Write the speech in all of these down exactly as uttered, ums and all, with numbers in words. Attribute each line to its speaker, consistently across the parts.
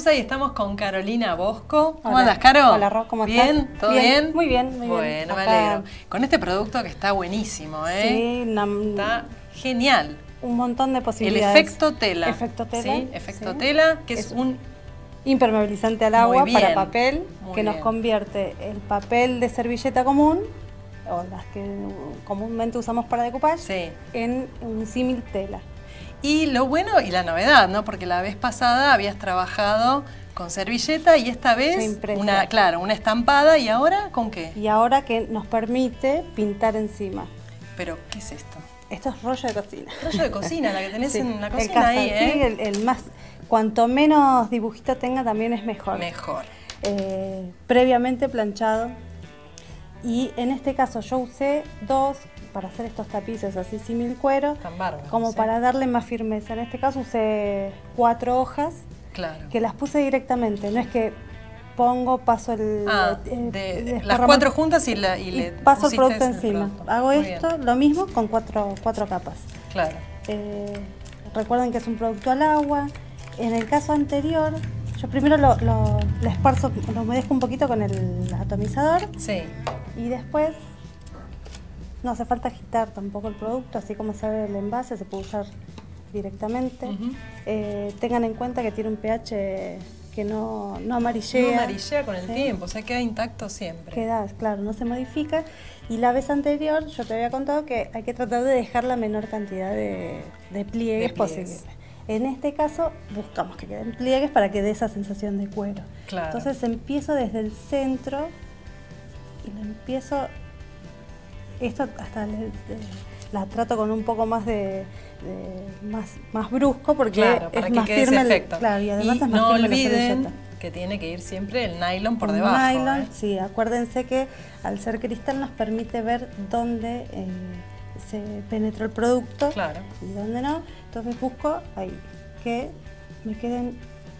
Speaker 1: Mendoza y estamos con Carolina Bosco. ¿Cómo
Speaker 2: Hola.
Speaker 1: andas, Caro?
Speaker 2: Hola, Ro, ¿cómo
Speaker 1: ¿Bien?
Speaker 2: estás?
Speaker 1: ¿Todo
Speaker 2: bien?
Speaker 1: bien?
Speaker 2: Muy bien, muy bien.
Speaker 1: Bueno, me
Speaker 2: Acá-
Speaker 1: alegro. Con este producto que está buenísimo, ¿eh?
Speaker 2: Sí, una-
Speaker 1: Está genial.
Speaker 2: un montón de
Speaker 1: El
Speaker 2: posibilidades.
Speaker 1: efecto tela.
Speaker 2: Efecto tela.
Speaker 1: Sí, efecto
Speaker 2: sí.
Speaker 1: tela, que es,
Speaker 2: Es
Speaker 1: un...
Speaker 2: impermeabilizante al
Speaker 1: Muy
Speaker 2: agua
Speaker 1: bien,
Speaker 2: para papel,
Speaker 1: muy
Speaker 2: que nos
Speaker 1: bien.
Speaker 2: convierte el papel de servilleta común, o las que comúnmente usamos para decoupage,
Speaker 1: Sí.
Speaker 2: en un símil tela.
Speaker 1: Y lo bueno y la novedad, ¿no? Porque la vez pasada habías trabajado con servilleta y esta
Speaker 2: Ya
Speaker 1: vez
Speaker 2: impresa.
Speaker 1: una, claro, una estampada. ¿Y ahora con qué?
Speaker 2: Y ahora que nos permite pintar encima.
Speaker 1: Pero, ¿qué es esto?
Speaker 2: Esto es rollo de cocina.
Speaker 1: Rollo de cocina, la que tenés
Speaker 2: Sí,
Speaker 1: en la
Speaker 2: el
Speaker 1: cocina
Speaker 2: casa,
Speaker 1: ahí, ¿eh?
Speaker 2: sí, el, el más, cuanto menos dibujito tenga también es mejor.
Speaker 1: Mejor.
Speaker 2: Eh, previamente planchado. Y en este caso yo usé dos para hacer estos tapices así símil cuero,
Speaker 1: Tan bárbaros,
Speaker 2: como
Speaker 1: ¿sí?
Speaker 2: para darle más firmeza. En este caso usé cuatro hojas
Speaker 1: Claro.
Speaker 2: que las puse directamente, no es que pongo, paso el...
Speaker 1: Ah,
Speaker 2: eh,
Speaker 1: de-
Speaker 2: desparramo-
Speaker 1: las cuatro juntas y, la, y
Speaker 2: y
Speaker 1: le
Speaker 2: paso el
Speaker 1: pusiste
Speaker 2: producto
Speaker 1: ese
Speaker 2: encima.
Speaker 1: producto.
Speaker 2: Hago
Speaker 1: Muy
Speaker 2: esto,
Speaker 1: bien.
Speaker 2: lo mismo con cuatro, cuatro capas.
Speaker 1: Claro.
Speaker 2: Eh, recuerden que es un producto al agua. En el caso anterior, yo primero lo, lo, lo esparzo, lo humedezco un poquito con el atomizador
Speaker 1: Sí.
Speaker 2: y después no hace falta agitar tampoco el producto, así como se ve el envase, se puede usar directamente.
Speaker 1: Ujú.
Speaker 2: Eh, tengan en cuenta que tiene un pH que no, no amarillea.
Speaker 1: No amarillea con el
Speaker 2: ¿sí?
Speaker 1: tiempo, o sea, queda intacto siempre.
Speaker 2: Queda, claro, no se modifica. Y la vez anterior yo te había contado que hay que tratar de dejar la menor cantidad de, de pliegues
Speaker 1: De pliegues.
Speaker 2: posible. En este caso buscamos que queden pliegues para que dé esa sensación de cuero.
Speaker 1: Claro.
Speaker 2: Entonces empiezo desde el centro y lo empiezo, esto hasta le- de- la trato con un poco más de, de- más, más brusco porque
Speaker 1: Claro, para
Speaker 2: es
Speaker 1: que
Speaker 2: más
Speaker 1: quede ese
Speaker 2: firme el-
Speaker 1: efecto.
Speaker 2: claro, y además
Speaker 1: Y
Speaker 2: es más
Speaker 1: no
Speaker 2: firme la
Speaker 1: olviden
Speaker 2: servilleta.
Speaker 1: que tiene que ir siempre el nylon por
Speaker 2: Con
Speaker 1: debajo.
Speaker 2: nylon,
Speaker 1: ¿eh?
Speaker 2: sí, acuérdense que al ser cristal nos permite ver dónde eh, se penetró el producto
Speaker 1: Claro.
Speaker 2: y dónde no. Entonces busco ahí que me queden,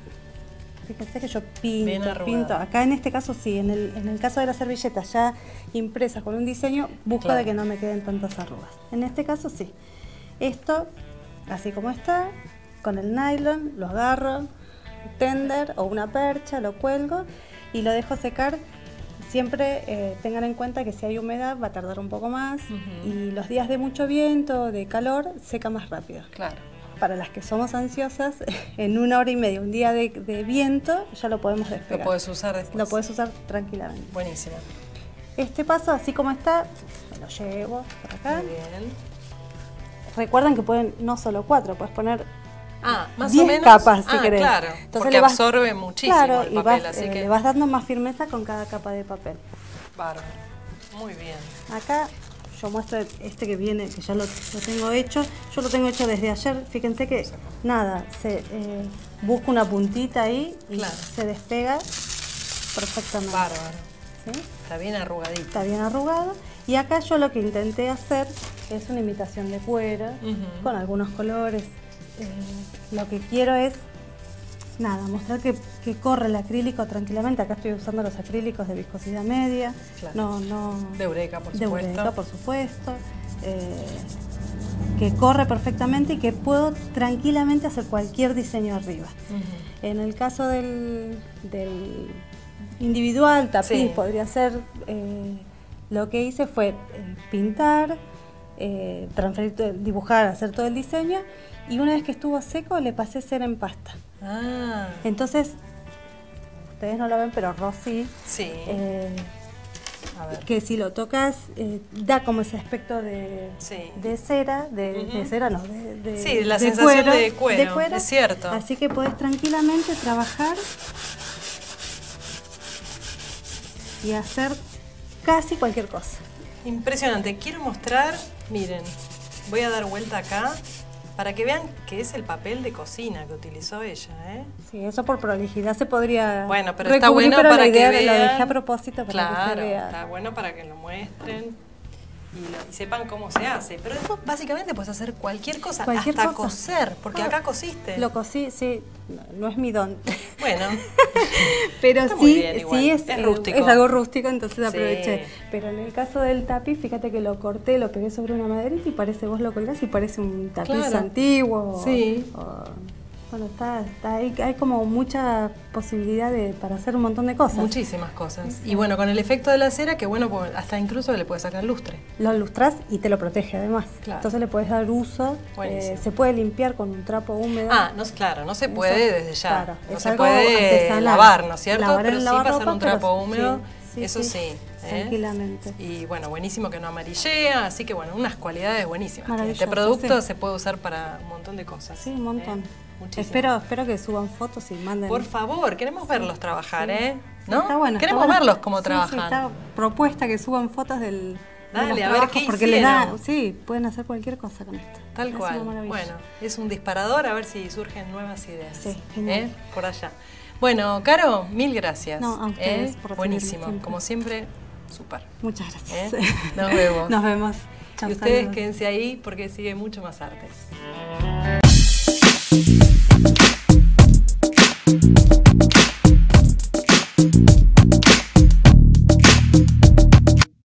Speaker 2: fíjense que yo
Speaker 1: Bien
Speaker 2: pinto,
Speaker 1: arrugado.
Speaker 2: pinto. Acá en este caso sí, en el, en el caso de las servilletas ya impresas con un diseño, busco
Speaker 1: Claro.
Speaker 2: de que no me queden tantas arrugas. En este caso sí. Esto, así como está, con el nylon, lo agarro, tender o una percha, lo cuelgo y lo dejo secar. Siempre eh, tengan en cuenta que si hay humedad va a tardar un poco más.
Speaker 1: Ujú.
Speaker 2: Y los días de mucho viento, de calor, seca más rápido.
Speaker 1: Claro.
Speaker 2: Para las que somos ansiosas, en una hora y media, un día de, de viento, ya lo podemos despegar.
Speaker 1: Lo puedes usar después.
Speaker 2: Lo puedes usar tranquilamente.
Speaker 1: Buenísimo.
Speaker 2: Este paso, así como está, me lo llevo por acá.
Speaker 1: Muy bien.
Speaker 2: Recuerden que pueden no solo cuatro, puedes poner
Speaker 1: Ah, más
Speaker 2: diez
Speaker 1: o menos.
Speaker 2: capas si
Speaker 1: ah,
Speaker 2: querés.
Speaker 1: claro,
Speaker 2: Entonces
Speaker 1: porque
Speaker 2: le vas-
Speaker 1: absorbe muchísimo
Speaker 2: claro,
Speaker 1: el
Speaker 2: y
Speaker 1: papel,
Speaker 2: vas,
Speaker 1: así
Speaker 2: eh,
Speaker 1: que
Speaker 2: le vas dando más firmeza con cada capa de papel.
Speaker 1: bárbaro. Muy bien.
Speaker 2: Acá yo muestro este que viene, que ya lo, lo tengo hecho. Yo lo tengo hecho desde ayer. Fíjense que nada, se eh, busca una puntita ahí y
Speaker 1: Claro.
Speaker 2: se despega perfectamente.
Speaker 1: Bárbaro.
Speaker 2: ¿Sí?
Speaker 1: Está bien arrugadito.
Speaker 2: Está bien arrugado. Y acá yo lo que intenté hacer es una imitación de cuero,
Speaker 1: Ujú.
Speaker 2: con algunos colores. Eh, lo que quiero es, nada, mostrar que, que corre el acrílico tranquilamente. Acá estoy usando los acrílicos de viscosidad media.
Speaker 1: Claro.
Speaker 2: No, no,
Speaker 1: De Eureka, por
Speaker 2: de
Speaker 1: supuesto.
Speaker 2: Eureka, por supuesto. Eh, que corre perfectamente y que puedo tranquilamente hacer cualquier diseño arriba.
Speaker 1: Ujú.
Speaker 2: En el caso del, del individual, tapiz,
Speaker 1: Sí.
Speaker 2: podría ser, eh, lo que hice fue eh, pintar, eh, transferir, todo- dibujar, hacer todo el diseño, y una vez que estuvo seco le pasé cera en pasta.
Speaker 1: Ah,
Speaker 2: Entonces, ustedes no lo ven, pero Rosy,
Speaker 1: sí.
Speaker 2: eh,
Speaker 1: A ver.
Speaker 2: que si lo tocas, eh, da como ese aspecto de,
Speaker 1: Sí.
Speaker 2: de cera, de,
Speaker 1: Ujú.
Speaker 2: de cera no, de, de-
Speaker 1: Sí, la
Speaker 2: de
Speaker 1: sensación de cuero, es cierto.
Speaker 2: Así que podés tranquilamente trabajar y hacer casi cualquier cosa.
Speaker 1: Impresionante. Quiero mostrar, miren, voy a dar vuelta acá para que vean que es el papel de cocina que utilizó ella, ¿eh?
Speaker 2: Sí, eso por prolijidad se podría
Speaker 1: Bueno, pero está
Speaker 2: recubrir,
Speaker 1: bueno
Speaker 2: pero
Speaker 1: para
Speaker 2: la idea
Speaker 1: que
Speaker 2: lo
Speaker 1: vean.
Speaker 2: dejé a propósito para
Speaker 1: Claro,
Speaker 2: que se vea.
Speaker 1: está bueno para que lo muestren y, lo- y sepan cómo se hace. Pero después básicamente puedes hacer cualquier cosa,
Speaker 2: Cualquier
Speaker 1: hasta
Speaker 2: cosa.
Speaker 1: coser, porque
Speaker 2: Ah,
Speaker 1: acá cosiste.
Speaker 2: Lo cosí, sí, no, no es mi don.
Speaker 1: Bueno,
Speaker 2: Pero
Speaker 1: Está muy
Speaker 2: sí,
Speaker 1: bien igual.
Speaker 2: sí es,
Speaker 1: Es
Speaker 2: eh,
Speaker 1: rústico.
Speaker 2: es algo rústico, entonces
Speaker 1: Sí.
Speaker 2: aproveché. Pero en el caso del tapiz, fíjate que lo corté, lo pegué sobre una maderita y parece, vos lo colgás y parece un tapiz
Speaker 1: Claro.
Speaker 2: antiguo.
Speaker 1: Sí.
Speaker 2: o- Bueno, está, está ahí, hay como mucha posibilidad de, para hacer un montón de cosas.
Speaker 1: Muchísimas cosas. Sí. Y bueno, con el efecto de la cera, que bueno, hasta incluso le puedes sacar lustre.
Speaker 2: Lo lustras y te lo protege además. Claro. Entonces le puedes dar uso. Eh, se puede limpiar con un trapo húmedo.
Speaker 1: Ah, no, claro, no se puede eso, desde ya. Claro, no se
Speaker 2: puede
Speaker 1: artesanal. lavar, ¿no es cierto?
Speaker 2: Lavar
Speaker 1: pero sí pasar un trapo
Speaker 2: pero,
Speaker 1: húmedo,
Speaker 2: sí, sí,
Speaker 1: eso
Speaker 2: sí,
Speaker 1: sí. ¿eh?
Speaker 2: Tranquilamente.
Speaker 1: Y bueno, buenísimo que no amarillea, así que bueno, unas cualidades buenísimas.
Speaker 2: Maravilloso,
Speaker 1: este producto
Speaker 2: sí.
Speaker 1: se puede usar para un montón de cosas.
Speaker 2: Sí, un montón.
Speaker 1: ¿eh?
Speaker 2: Espero, espero que suban fotos y manden.
Speaker 1: Por favor, queremos sí, verlos trabajar, sí. ¿eh? ¿No?
Speaker 2: Está bueno,
Speaker 1: queremos
Speaker 2: está bueno.
Speaker 1: verlos cómo
Speaker 2: sí,
Speaker 1: trabajan.
Speaker 2: Sí, está propuesta que suban fotos del.
Speaker 1: Dale,
Speaker 2: de
Speaker 1: a ver qué
Speaker 2: porque
Speaker 1: hicieron.
Speaker 2: les da, sí, pueden hacer cualquier cosa con esto.
Speaker 1: Tal cual. Bueno, es un disparador a ver si surgen nuevas ideas.
Speaker 2: Sí,
Speaker 1: ¿eh? Por allá. Bueno, Caro, mil gracias.
Speaker 2: No, a ustedes
Speaker 1: ¿eh?
Speaker 2: por
Speaker 1: Buenísimo,
Speaker 2: siempre.
Speaker 1: como siempre, súper.
Speaker 2: Muchas gracias.
Speaker 1: ¿eh? Nos vemos.
Speaker 2: Nos vemos.
Speaker 1: Chau, y ustedes saludos. Quédense ahí porque sigue mucho más artes.